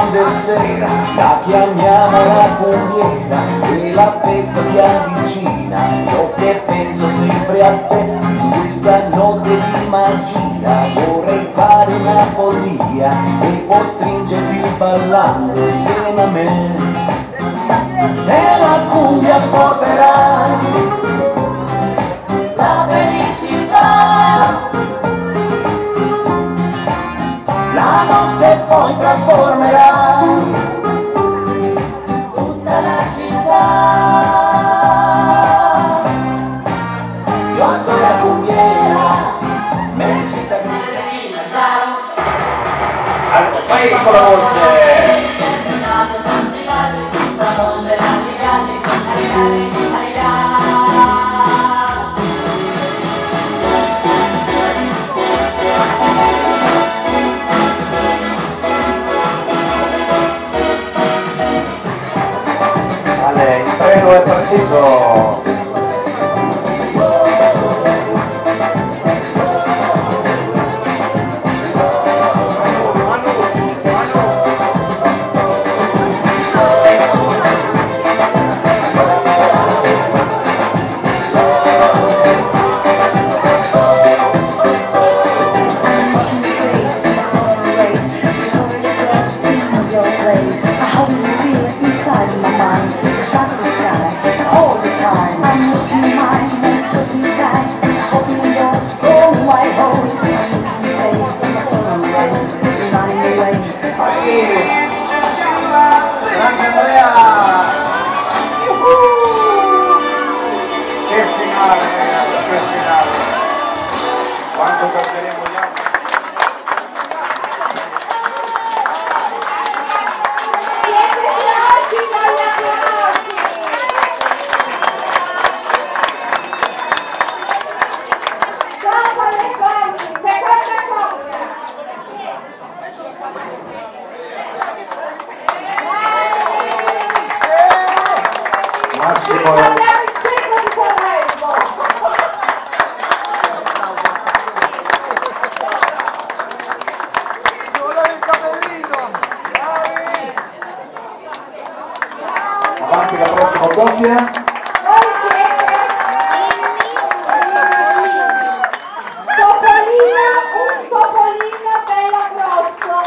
grande sera, la chiamiamo la cumbiera e la festa si avvicina. Io che penso sempre a te, in questa notte di magia, vorrei fare una follia e poi stringerti ballando insieme a me. E la cumbia porterà la felicità, la notte poi trasformerà tutta la città. Io sono la cumbiera, me cittadina, ciao. Fai con la voce. Il treno è partito! Quanto canteremo gli altri? Massimo avanti la prossima coppia. Topolino, un topolino bello grosso.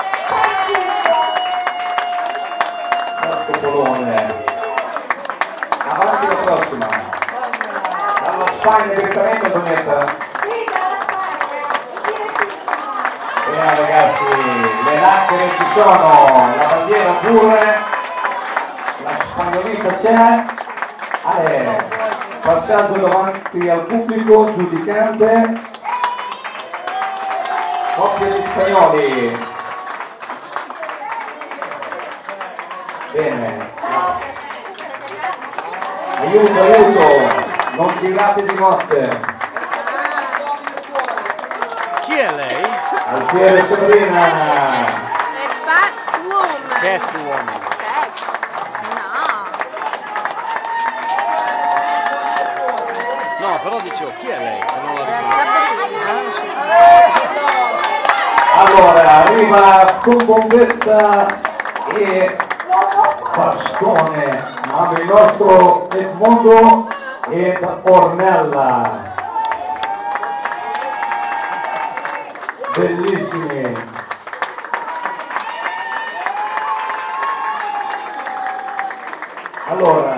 Topolone. Avanti la prossima. Dalla Spagna direttamente, Antonietta. Bene ragazzi, le lacrime ci sono, la bandiera pure. La spagnolista c'è, passando davanti al pubblico giudicante, coppia di spagnoli. Bene, aiuto, aiuto, non tirate di notte. Chi è lei? Alfiere Sabrina. È Batwoman. Catwoman. No, però dicevo, chi è lei? Che non la ricordo. Allora, arriva con bombetta e bastone, ma il nostro Edmondo ed Ornella. Bellissimi. Allora,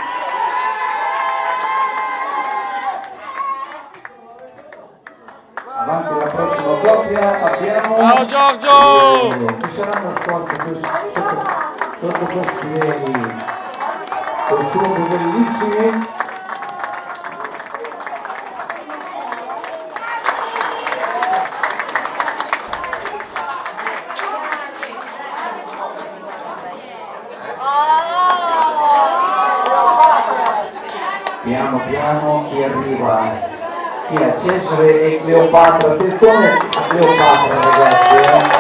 avanti la prossima coppia abbiamo... Ciao Giorgio! Ci saranno scorte sotto questi veri costumi bellissimi. Piano piano chi arriva? Chi è? Cesare e Cleopatra. Attenzione a Cleopatra ragazzi.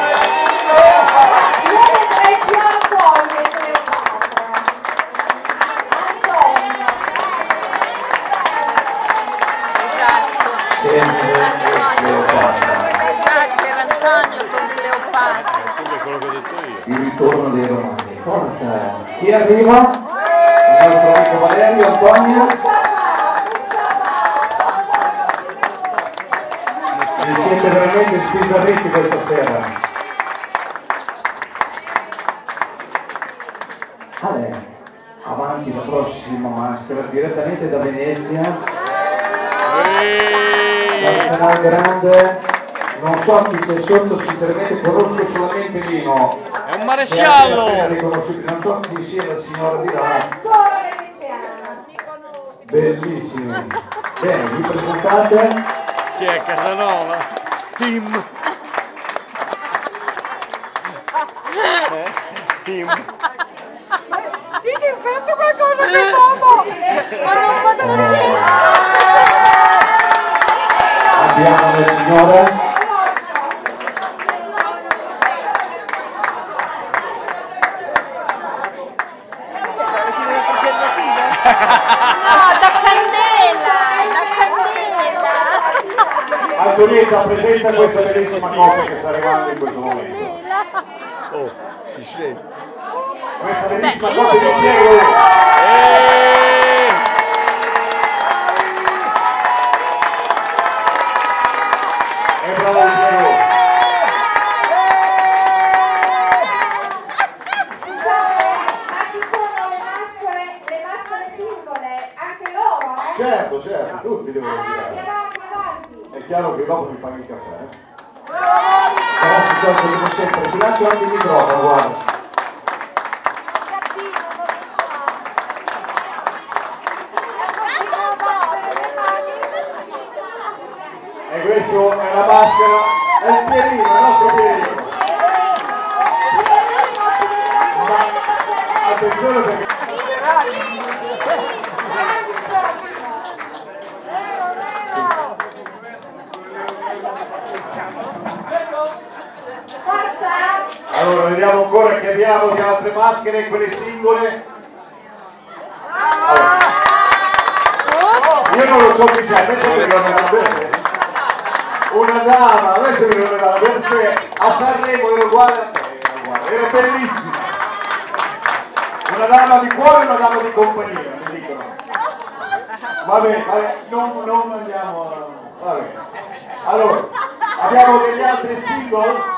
Sempre Cleopatra. Esatto, era Antonio con Cleopatra. Quello che ho detto io. Il ritorno torno dei romani. Forza! Chi arriva? Il nostro amico Valerio, Antonia. Mi siete veramente sbizzarriti questa sera. Ale, avanti la prossima maschera, direttamente da Venezia. Dal canale grande. Non so chi c'è sotto, sinceramente conosco solamente Lino. È un maresciallo! Non so chi sia la signora di là. Bellissimi. Bene, vi presentate? Chi è Casanova? Tim! Tim! Sì, ti fatto qualcosa che uomo! Ma non vado a vedere! Abbiamo le signore. No, da candela! Da candela! Antonietta, presenta questa bellissima coppia che sta arrivando in questo momento. Oh, si scende! Questa bellissima coppia di Piero. E bravo Piero. Certo, certo, tutti devono girare. È chiaro che dopo mi fanno il caffè. Però si gioca come sempre, ti lascio anche il microfono, guarda. E questo è la maschera, è il Pierino, il nostro Pierino. Ma attenzione perché... Allora, vediamo ancora che abbiamo le altre maschere, quelle singole. Allora. Io non lo so chi c'è, invece mi ricorderà bene. Una dama, invece mi ricorderà perché a Sanremo ero uguale a te, ero bellissima. Una dama di cuore e una dama di compagnia, mi dicono. Vabbè, non andiamo a... Vabbè. Allora, abbiamo degli altri single?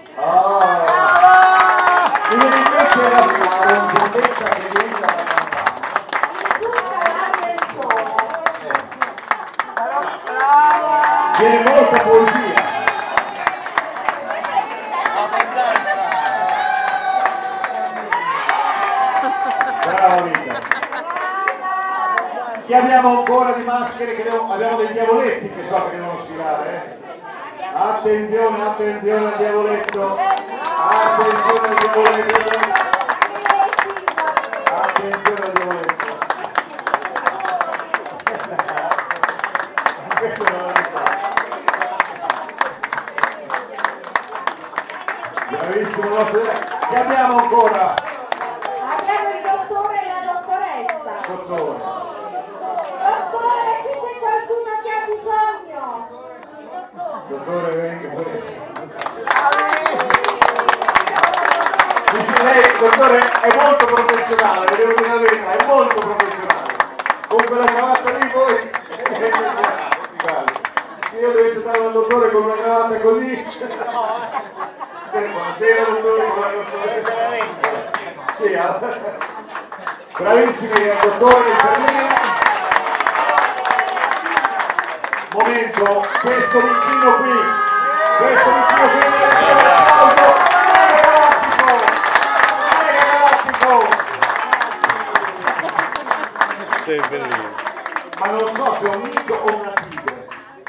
Mi viene in mente la rondezza che viene dalla campagna. Viene molta poesia. Brava vita. Chi abbiamo ancora di maschere che abbiamo dei diavoletti che so che devono sfilare, Attenzione, attenzione al diavoletto. Attenzione al diavoletto. Attenzione al diavoletto. Questo non lo sa. Bravissimo nostro. Che abbiamo ancora? Abbiamo il dottore e la dottoressa. Dottore. Dottore, qui c'è qualcuno che ha bisogno. Dottore, venga pure. Lei, dottore, è molto professionale, vi devo dire la verità, è molto professionale. Con quella cravatta lì voi... Se io dovessi stare dal dottore con una cravatta così... Buonasera dottore, con la dottoressa. Sì, bravissimi il dottore, l'infermiera. Momento, questo vicino qui è un applauso galattico. Sei bellissimo. Ma non so se è un mito o una tigre.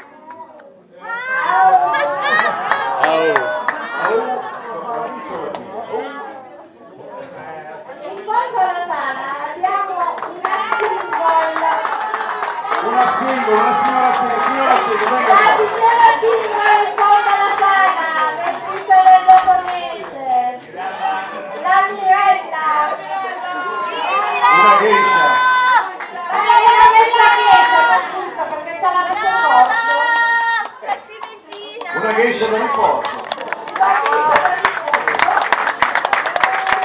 In fondo alla sala abbiamo una Una signora singola, venga la qua. signora singola in fondo alla sala, vestita del giapponese. La Mirella. Una geisha. Era nella chiesa, appunto, perché c'è la messa Una geisha da riposo.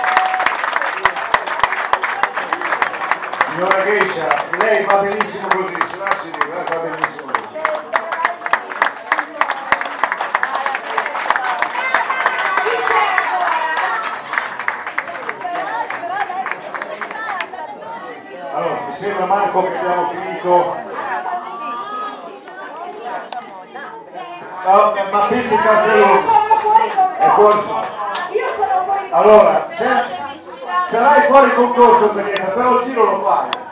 Teresa, lei va benissimo così, si lasci dire, va benissimo così. Allora, mi sembra Marco che abbiamo finito. No, ma quindi Carlo è fuori. Io sono fuori. Allora, sarai fuori concorso per niente, però il giro lo fai.